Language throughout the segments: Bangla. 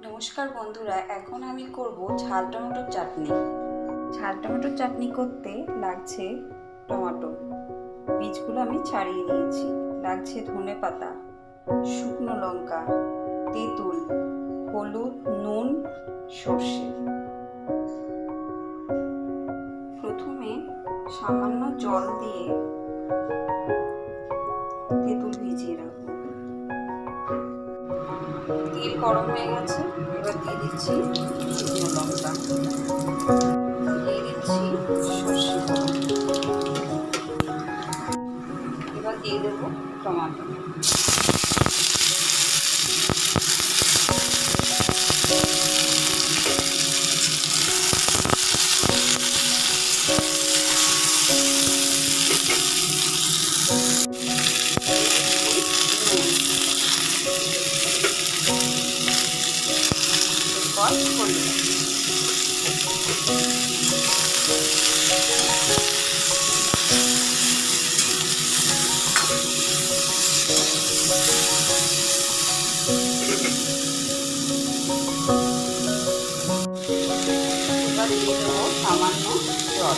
নমস্কার বন্ধুরা, এখন আমি করব ঝাল টমেটোর চাটনি। ঝাল টমেটোর চাটনি করতে লাগছে টমেটো, বীজগুলো আমি ছাড়িয়ে নিয়েছি। লাগছে ধনেপাতা, শুকনো লঙ্কা, তেঁতুল, হলুদ, নুন, সর্ষে। প্রথমে সামান্য জল দিয়ে তেঁতুল ভিজিয়ে রাখবো। তেল গরম হয়ে গেছে, এবার দিয়ে দিচ্ছি শুকনো লঙ্কা, দিয়ে দিচ্ছি সর্ষে ফোড়ন, এবার দিয়ে দেবো টমেটো। এবার দিয়ে দেবো সামান্য জল।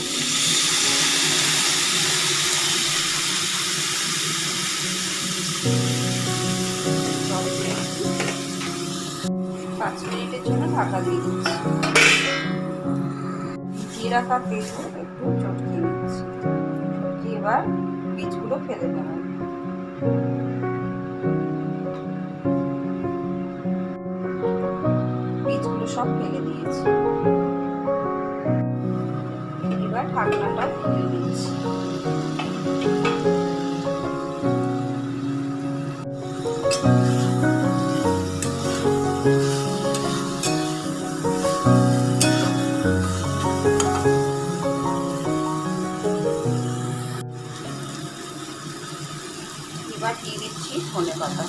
জল দিয়ে 5 মিনিটের জন্য ঢাকা দিয়ে দিচ্ছি। ভিজিয়ে রাখা তেঁতুল একটু চটকিয়ে নিচ্ছি। এবার বীজগুলো ফেলে দেবো। বীজগুলো সব ফেলে দিয়েছি। এবার ঢাকনাটাও খুলে দিচ্ছি। এবার দিয়ে দিচ্ছি ধনেপাতা।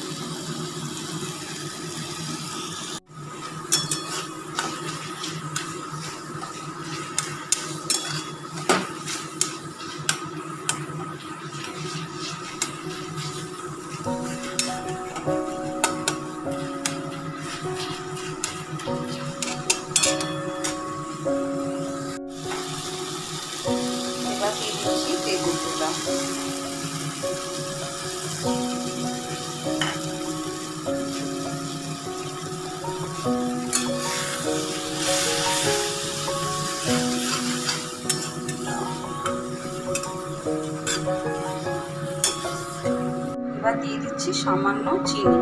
এবার দিয়ে দিচ্ছি তেঁতুলটা। এবার দিয়ে দিচ্ছি সামান্য চিনি।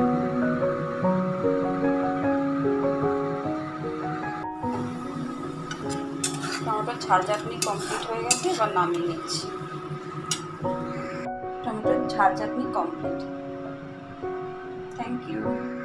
টমেটোর ঝাল চাটনি কমপ্লিট হয়ে গেছে, এবার নামিয়ে নিচ্ছি। টমেটোর ঝাল চাটনি কমপ্লিট। Thank you.